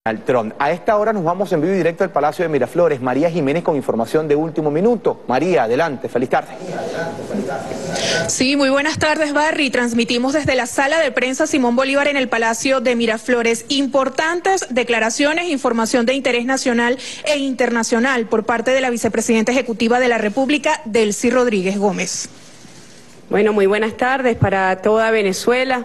Tron. A esta hora nos vamos en vivo y directo al Palacio de Miraflores. María Jiménez con información de último minuto. María, adelante, feliz tarde. Sí, muy buenas tardes, Barry. Transmitimos desde la sala de prensa Simón Bolívar en el Palacio de Miraflores. Importantes declaraciones, información de interés nacional e internacional por parte de la vicepresidenta ejecutiva de la República, Delcy Rodríguez Gómez. Bueno, muy buenas tardes para toda Venezuela.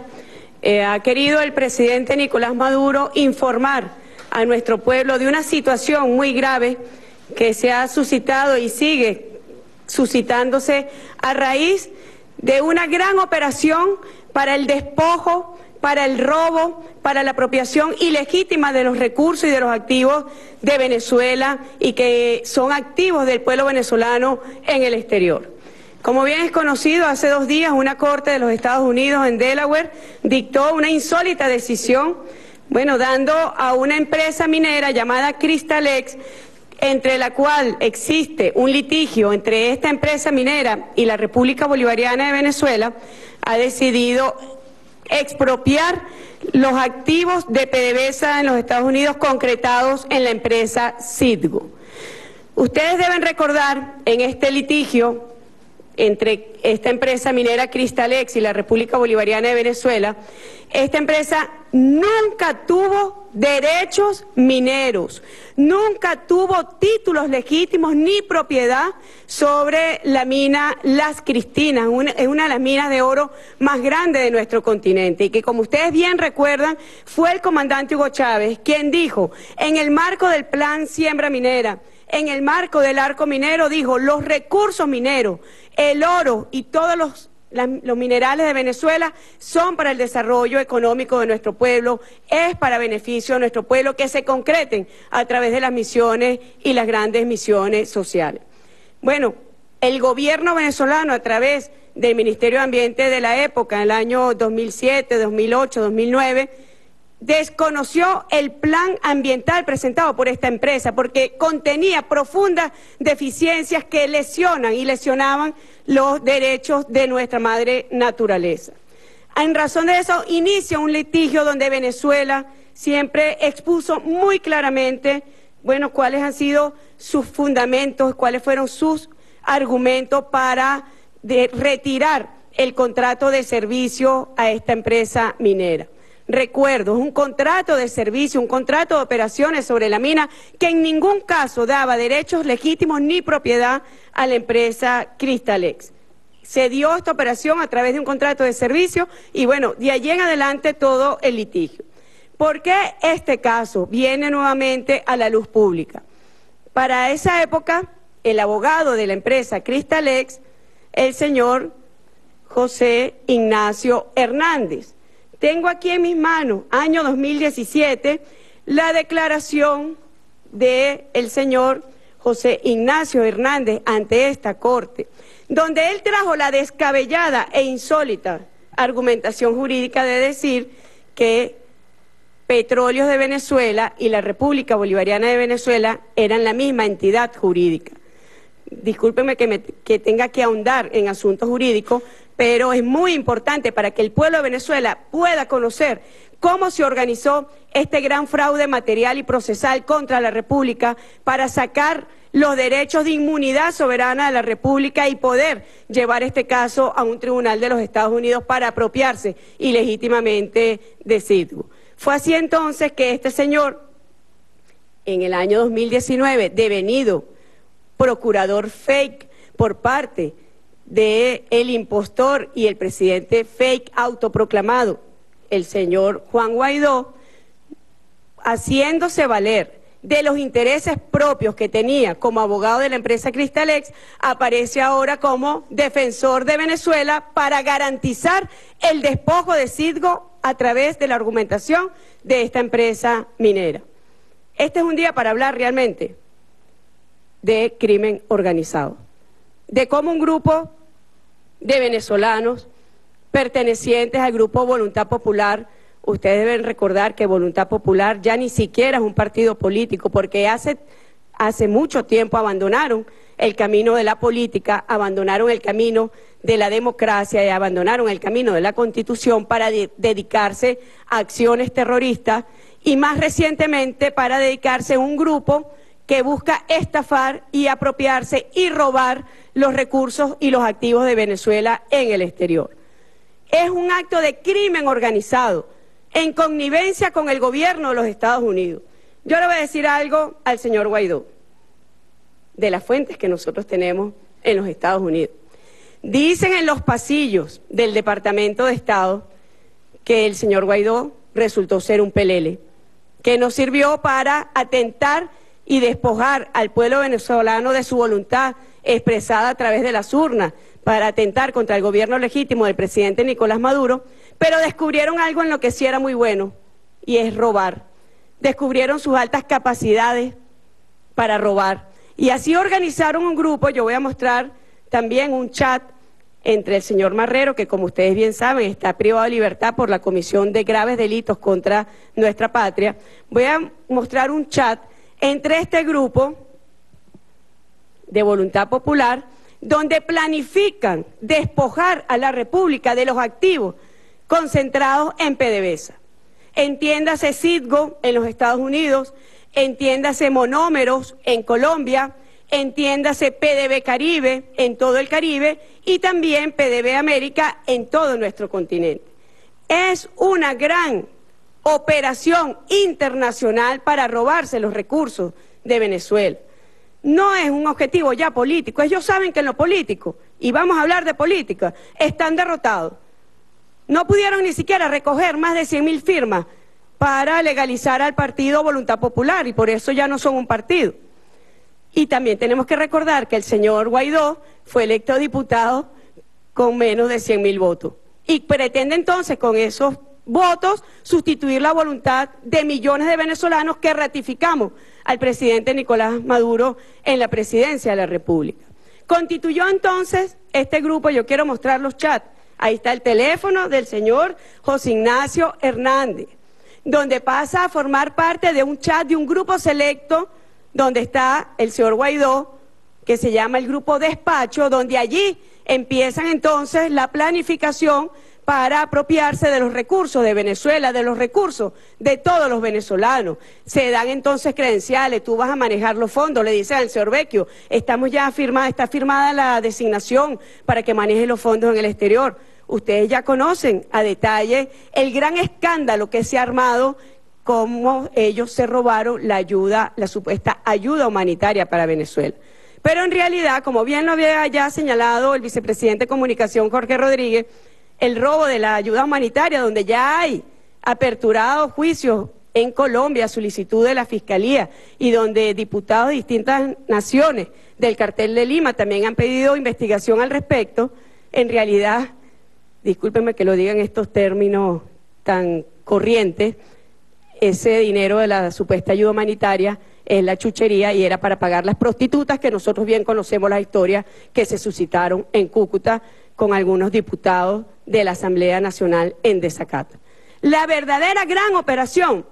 Ha querido el presidente Nicolás Maduro informar a nuestro pueblo de una situación muy grave que se ha suscitado y sigue suscitándose a raíz de una gran operación para el despojo, para el robo, para la apropiación ilegítima de los recursos y de los activos de Venezuela y que son activos del pueblo venezolano en el exterior. Como bien es conocido, hace 2 días una corte de los Estados Unidos en Delaware dictó una insólita decisión, dando a una empresa minera llamada Cristalex, entre la cual existe un litigio entre esta empresa minera y la República Bolivariana de Venezuela, ha decidido expropiar los activos de PDVSA en los Estados Unidos concretados en la empresa Citgo. Ustedes deben recordar en este litigio entre esta empresa minera Cristalex y la República Bolivariana de Venezuela, esta empresa nunca tuvo derechos mineros, nunca tuvo títulos legítimos ni propiedad sobre la mina Las Cristinas, es una de las minas de oro más grandes de nuestro continente y que, como ustedes bien recuerdan, fue el comandante Hugo Chávez quien dijo, en el marco del plan Siembra Minera, en el marco del arco minero, dijo, los recursos mineros, el oro y todos los minerales de Venezuela son para el desarrollo económico de nuestro pueblo, es para beneficio de nuestro pueblo, que se concreten a través de las misiones y las grandes misiones sociales. Bueno, el gobierno venezolano, a través del Ministerio de Ambiente de la época, en el año 2007, 2008, 2009, desconoció el plan ambiental presentado por esta empresa porque contenía profundas deficiencias que lesionan y lesionaban los derechos de nuestra madre naturaleza. En razón de eso, inicia un litigio donde Venezuela siempre expuso muy claramente, cuáles han sido sus fundamentos, cuáles fueron sus argumentos para retirar el contrato de servicio a esta empresa minera. Recuerdo, es un contrato de servicio, un contrato de operaciones sobre la mina que en ningún caso daba derechos legítimos ni propiedad a la empresa Cristalex. Se dio esta operación a través de un contrato de servicio y de allí en adelante todo el litigio. ¿Por qué este caso viene nuevamente a la luz pública? Para esa época, el abogado de la empresa Cristalex, el señor José Ignacio Hernández. Tengo aquí en mis manos, año 2017, la declaración del señor José Ignacio Hernández ante esta corte, donde él trajo la descabellada e insólita argumentación jurídica de decir que Petróleos de Venezuela y la República Bolivariana de Venezuela eran la misma entidad jurídica. Discúlpenme que tenga que ahondar en asuntos jurídicos, pero es muy importante para que el pueblo de Venezuela pueda conocer cómo se organizó este gran fraude material y procesal contra la República para sacar los derechos de inmunidad soberana de la República y poder llevar este caso a un tribunal de los Estados Unidos para apropiarse ilegítimamente de Citgo. Fue así entonces que este señor, en el año 2019, devenido procurador fake por parte del impostor y el presidente fake autoproclamado, el señor Juan Guaidó, haciéndose valer de los intereses propios que tenía como abogado de la empresa Cristalex, aparece ahora como defensor de Venezuela para garantizar el despojo de Citgo a través de la argumentación de esta empresa minera. Este es un día para hablar realmente de crimen organizado, de cómo un grupo de venezolanos pertenecientes al grupo Voluntad Popular, ustedes deben recordar que Voluntad Popular ya ni siquiera es un partido político, porque hace mucho tiempo abandonaron el camino de la política, abandonaron el camino de la democracia y abandonaron el camino de la Constitución para dedicarse a acciones terroristas y más recientemente para dedicarse a un grupo que busca estafar y apropiarse y robar los recursos y los activos de Venezuela en el exterior. Es un acto de crimen organizado, en connivencia con el gobierno de los Estados Unidos. Yo le voy a decir algo al señor Guaidó, de las fuentes que nosotros tenemos en los Estados Unidos. Dicen en los pasillos del Departamento de Estado que el señor Guaidó resultó ser un pelele, que nos sirvió para atentar y despojar al pueblo venezolano de su voluntad expresada a través de las urnas, para atentar contra el gobierno legítimo del presidente Nicolás Maduro, pero descubrieron algo en lo que sí era muy bueno, y es robar. Descubrieron sus altas capacidades para robar. Y así organizaron un grupo. Yo voy a mostrar también un chat entre el señor Marrero, que como ustedes bien saben está privado de libertad por la Comisión de Graves Delitos contra Nuestra Patria. Voy a mostrar un chat entre este grupo de Voluntad Popular, donde planifican despojar a la República de los activos concentrados en PDVSA. Entiéndase Citgo en los Estados Unidos, entiéndase Monómeros en Colombia, entiéndase PDV Caribe en todo el Caribe y también PDV América en todo nuestro continente. Es una gran operación internacional para robarse los recursos de Venezuela. No es un objetivo ya político. Ellos saben que en lo político, y vamos a hablar de política, están derrotados. No pudieron ni siquiera recoger más de 100.000 firmas para legalizar al partido Voluntad Popular, y por eso ya no son un partido. Y también tenemos que recordar que el señor Guaidó fue electo diputado con menos de 100.000 votos. Y pretende entonces con esos votos sustituir la voluntad de millones de venezolanos que ratificamos al presidente Nicolás Maduro en la presidencia de la República. Constituyó entonces este grupo. Yo quiero mostrar los chats. Ahí está el teléfono del señor José Ignacio Hernández, donde pasa a formar parte de un chat de un grupo selecto donde está el señor Guaidó, que se llama el Grupo Despacho, donde allí empiezan entonces la planificación para apropiarse de los recursos de Venezuela, de los recursos de todos los venezolanos. Se dan entonces credenciales, tú vas a manejar los fondos, le dicen al señor Vecchio, está firmada la designación para que maneje los fondos en el exterior. Ustedes ya conocen a detalle el gran escándalo que se ha armado, cómo ellos se robaron la ayuda, la supuesta ayuda humanitaria para Venezuela. Pero en realidad, como bien lo había ya señalado el vicepresidente de Comunicación, Jorge Rodríguez, el robo de la ayuda humanitaria, donde ya hay aperturados juicios en Colombia a solicitud de la Fiscalía y donde diputados de distintas naciones del Cartel de Lima también han pedido investigación al respecto, en realidad, discúlpenme que lo diga en estos términos tan corrientes, ese dinero de la supuesta ayuda humanitaria es la chuchería y era para pagar las prostitutas que nosotros bien conocemos la historia que se suscitaron en Cúcuta con algunos diputados de la Asamblea Nacional en desacato. La verdadera gran operación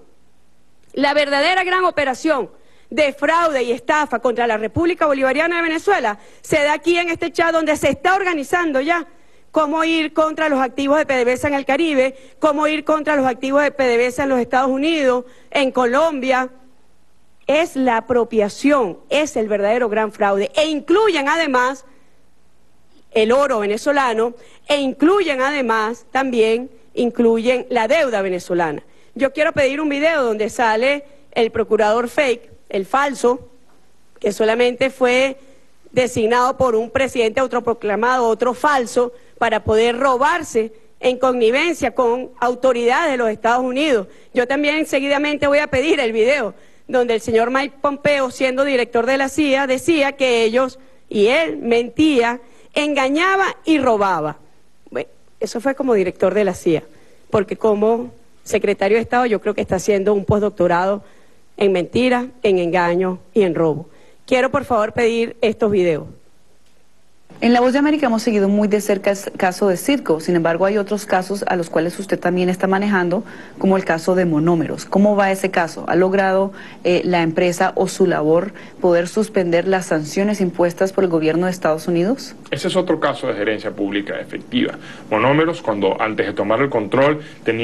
de fraude y estafa contra la República Bolivariana de Venezuela se da aquí en este chat, donde se está organizando ya cómo ir contra los activos de PDVSA en el Caribe, cómo ir contra los activos de PDVSA en los Estados Unidos, en Colombia. Es la apropiación, es el verdadero gran fraude, e incluyen además el oro venezolano, e incluyen además también la deuda venezolana. Yo quiero pedir un video donde sale el procurador fake, el falso, que solamente fue designado por un presidente autoproclamado, otro falso, para poder robarse en connivencia con autoridades de los Estados Unidos. Yo también seguidamente voy a pedir el video donde el señor Mike Pompeo, siendo director de la CIA, decía que ellos, y él mentía, engañaba y robaba. Bueno, eso fue como director de la CIA, porque como secretario de Estado yo creo que está haciendo un postdoctorado en mentiras, en engaño y en robo. Quiero por favor pedir estos videos. En La Voz de América hemos seguido muy de cerca el caso de Citgo, sin embargo hay otros casos a los cuales usted también está manejando, como el caso de Monómeros. ¿Cómo va ese caso? ¿Ha logrado la empresa o su labor poder suspender las sanciones impuestas por el gobierno de Estados Unidos? Ese es otro caso de gerencia pública efectiva. Monómeros, cuando antes de tomar el control tenía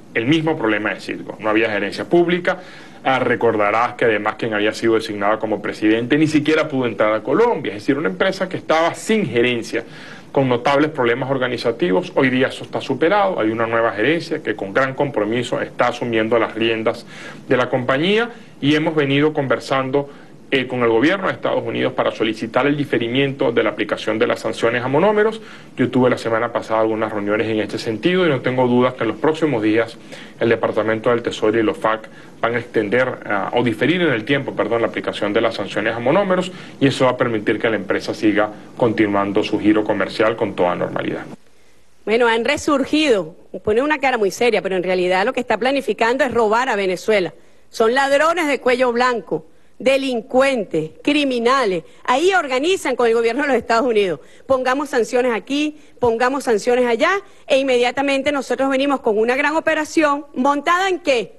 el mismo problema de Citgo. No había gerencia pública. Recordarás que además quien había sido designado como presidente ni siquiera pudo entrar a Colombia, es decir, una empresa que estaba sin gerencia, con notables problemas organizativos. Hoy día eso está superado, hay una nueva gerencia que con gran compromiso está asumiendo las riendas de la compañía y hemos venido conversando con el gobierno de Estados Unidos para solicitar el diferimiento de la aplicación de las sanciones a monómeros. Yo tuve la semana pasada algunas reuniones en este sentido y no tengo dudas que en los próximos días el Departamento del Tesoro y los FAC van a extender o diferir en el tiempo, la aplicación de las sanciones a monómeros, y eso va a permitir que la empresa siga continuando su giro comercial con toda normalidad. Bueno, han resurgido, pone una cara muy seria, pero en realidad lo que está planificando es robar a Venezuela. Son ladrones de cuello blanco, delincuentes, criminales. Ahí organizan con el gobierno de los Estados Unidos. Pongamos sanciones aquí, pongamos sanciones allá, e inmediatamente nosotros venimos con una gran operación montada ¿en qué?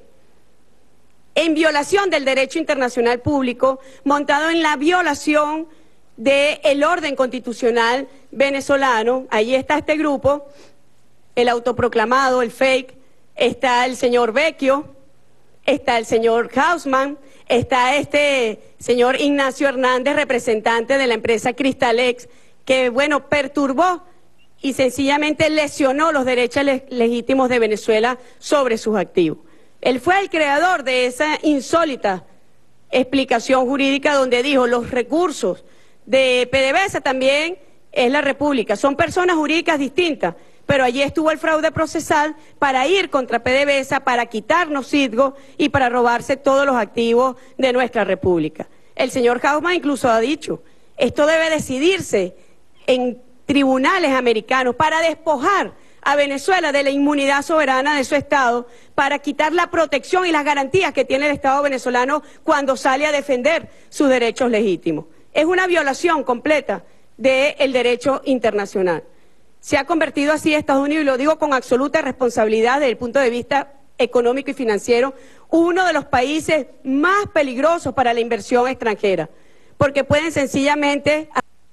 En violación del derecho internacional público, montado en la violación del orden constitucional venezolano. Ahí está este grupo, el autoproclamado, el fake, está el señor Vecchio, está el señor Hausman, está este señor Ignacio Hernández, representante de la empresa Cristalex, que, bueno, perturbó y sencillamente lesionó los derechos legítimos de Venezuela sobre sus activos. Él fue el creador de esa insólita explicación jurídica donde dijo los recursos de PDVSA también es la República. Son personas jurídicas distintas, pero allí estuvo el fraude procesal para ir contra PDVSA, para quitarnos Citgo y para robarse todos los activos de nuestra República. El señor Hausman incluso ha dicho, esto debe decidirse en tribunales americanos para despojar a Venezuela de la inmunidad soberana de su Estado, para quitar la protección y las garantías que tiene el Estado venezolano cuando sale a defender sus derechos legítimos. Es una violación completa del derecho internacional. Se ha convertido así Estados Unidos, y lo digo con absoluta responsabilidad desde el punto de vista económico y financiero, uno de los países más peligrosos para la inversión extranjera, porque pueden sencillamente...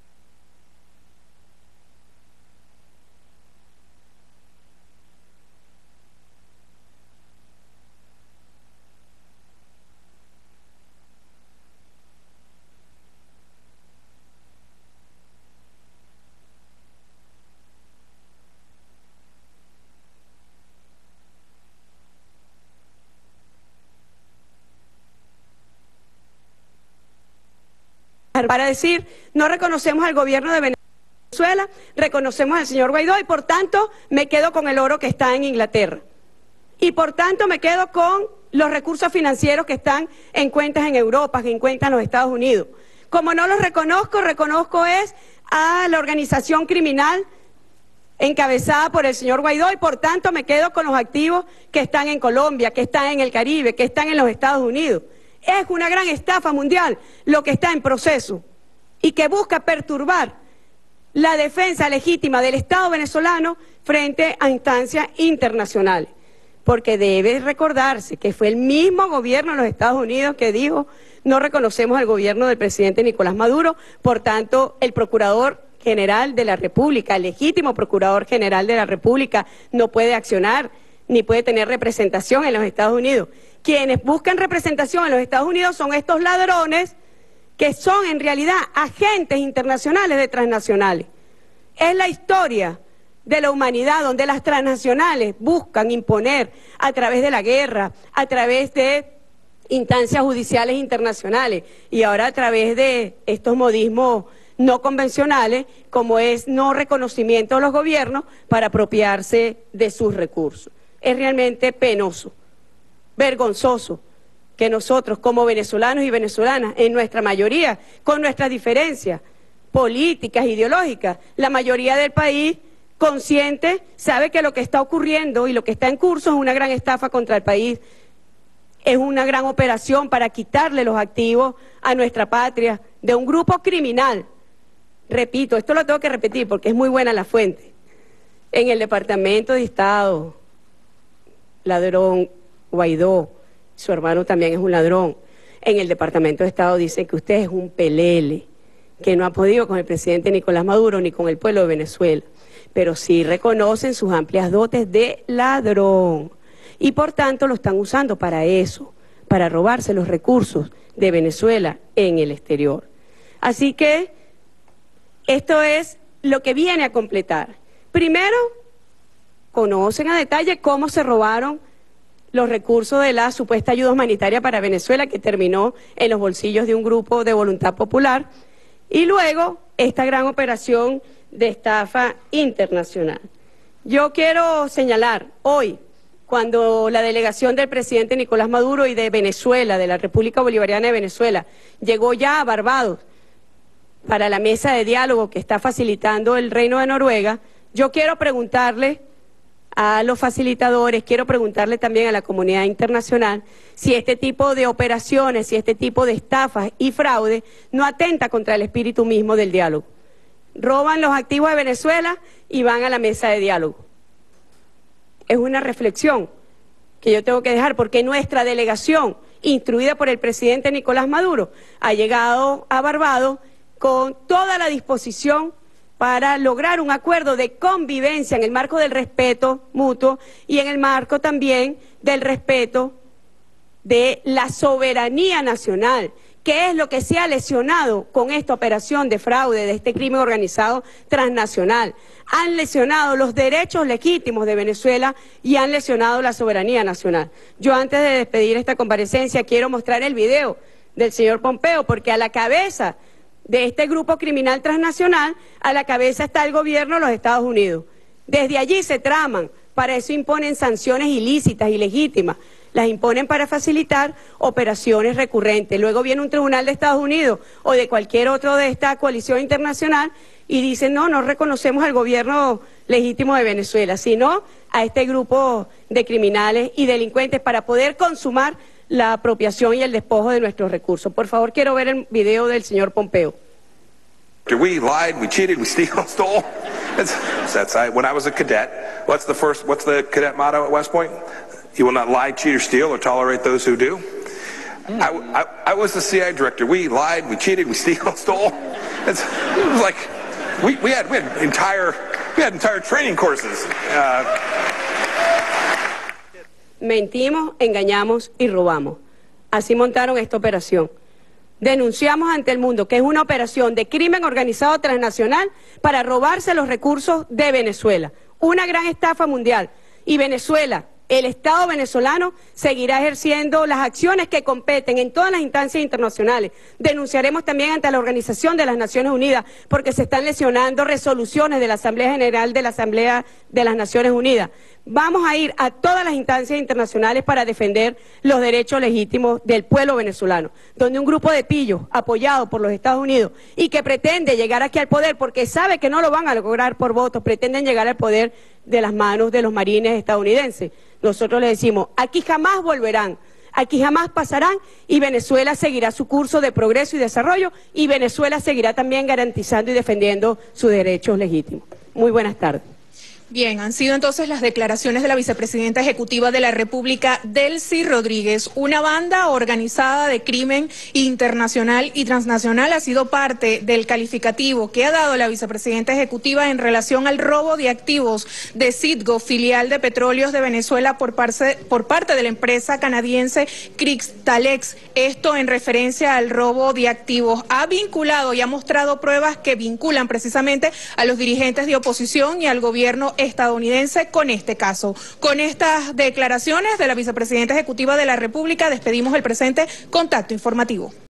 para decir, no reconocemos al gobierno de Venezuela, reconocemos al señor Guaidó y por tanto me quedo con el oro que está en Inglaterra. Y por tanto me quedo con los recursos financieros que están en cuentas en Europa, en cuentas en los Estados Unidos. Como no los reconozco, reconozco es a la organización criminal encabezada por el señor Guaidó y por tanto me quedo con los activos que están en Colombia, que están en el Caribe, que están en los Estados Unidos. Es una gran estafa mundial lo que está en proceso y que busca perturbar la defensa legítima del Estado venezolano frente a instancias internacionales. Porque debe recordarse que fue el mismo gobierno de los Estados Unidos que dijo no reconocemos al gobierno del presidente Nicolás Maduro, por tanto el Procurador General de la República, el legítimo Procurador General de la República, no puede accionar ni puede tener representación en los Estados Unidos. Quienes buscan representación en los Estados Unidos son estos ladrones que son en realidad agentes internacionales de transnacionales. Es la historia de la humanidad donde las transnacionales buscan imponer a través de la guerra, a través de instancias judiciales internacionales y ahora a través de estos modismos no convencionales como es no reconocimiento a los gobiernos para apropiarse de sus recursos. Es realmente penoso, vergonzoso que nosotros como venezolanos y venezolanas, en nuestra mayoría, con nuestras diferencias políticas, ideológicas, la mayoría del país consciente sabe que lo que está ocurriendo y lo que está en curso es una gran estafa contra el país, es una gran operación para quitarle los activos a nuestra patria de un grupo criminal. Repito, esto lo tengo que repetir porque es muy buena la fuente. En el Departamento de Estado, ladrón Guaidó, su hermano también es un ladrón. En el Departamento de Estado dicen que usted es un pelele, que no ha podido con el presidente Nicolás Maduro ni con el pueblo de Venezuela, pero sí reconocen sus amplias dotes de ladrón. y por tanto lo están usando para eso, para robarse los recursos de Venezuela en el exterior. Así que esto es lo que viene a completar. Primero, conocen a detalle cómo se robaron los recursos de la supuesta ayuda humanitaria para Venezuela, que terminó en los bolsillos de un grupo de voluntad popular, y luego esta gran operación de estafa internacional. Yo quiero señalar hoy, cuando la delegación del presidente Nicolás Maduro y de Venezuela, de la República Bolivariana de Venezuela, llegó ya a Barbados para la mesa de diálogo que está facilitando el Reino de Noruega, yo quiero preguntarle a los facilitadores, quiero preguntarle también a la comunidad internacional si este tipo de operaciones, si este tipo de estafas y fraude no atenta contra el espíritu mismo del diálogo. Roban los activos de Venezuela y van a la mesa de diálogo. Es una reflexión que yo tengo que dejar, porque nuestra delegación, instruida por el presidente Nicolás Maduro, ha llegado a Barbados con toda la disposición para lograr un acuerdo de convivencia en el marco del respeto mutuo y en el marco también del respeto de la soberanía nacional, que es lo que se ha lesionado con esta operación de fraude, de este crimen organizado transnacional. Han lesionado los derechos legítimos de Venezuela y han lesionado la soberanía nacional. Yo, antes de despedir esta comparecencia, quiero mostrar el video del señor Pompeo, porque a la cabeza de este grupo criminal transnacional, a la cabeza está el gobierno de los Estados Unidos. Desde allí se traman, para eso imponen sanciones ilícitas, ilegítimas, las imponen para facilitar operaciones recurrentes. Luego viene un tribunal de Estados Unidos o de cualquier otro de esta coalición internacional y dicen, no, no reconocemos al gobierno legítimo de Venezuela, sino a este grupo de criminales y delincuentes para poder consumar la apropiación y el despojo de nuestros recursos. Por favor, quiero ver el video del señor Pompeo. We lied, we cheated, we stole. That's when I was a cadet. What's the cadet motto at West Point? You will not lie, cheat, or steal, or tolerate those who do. I was the CIA director. We lied, we cheated, we stole. It was like we had entire training courses. Mentimos, engañamos y robamos. Así montaron esta operación. Denunciamos ante el mundo que es una operación de crimen organizado transnacional para robarse los recursos de Venezuela. Una gran estafa mundial. Y Venezuela, el Estado venezolano, seguirá ejerciendo las acciones que competen en todas las instancias internacionales. Denunciaremos también ante la Organización de las Naciones Unidas porque se están lesionando resoluciones de la Asamblea General de la Asamblea de las Naciones Unidas. Vamos a ir a todas las instancias internacionales para defender los derechos legítimos del pueblo venezolano, donde un grupo de pillos apoyado por los Estados Unidos y que pretende llegar aquí al poder porque sabe que no lo van a lograr por votos, pretenden llegar al poder de las manos de los marines estadounidenses. Nosotros les decimos, aquí jamás volverán, aquí jamás pasarán y Venezuela seguirá su curso de progreso y desarrollo y Venezuela seguirá también garantizando y defendiendo sus derechos legítimos. Muy buenas tardes. Bien, han sido entonces las declaraciones de la vicepresidenta ejecutiva de la República, Delcy Rodríguez. Una banda organizada de crimen internacional y transnacional ha sido parte del calificativo que ha dado la vicepresidenta ejecutiva en relación al robo de activos de Citgo, filial de Petróleos de Venezuela, por parte de la empresa canadiense Cristalex. Esto en referencia al robo de activos. Ha vinculado y ha mostrado pruebas que vinculan precisamente a los dirigentes de oposición y al gobierno estadounidense con este caso. Con estas declaraciones de la vicepresidenta ejecutiva de la República despedimos el presente contacto informativo.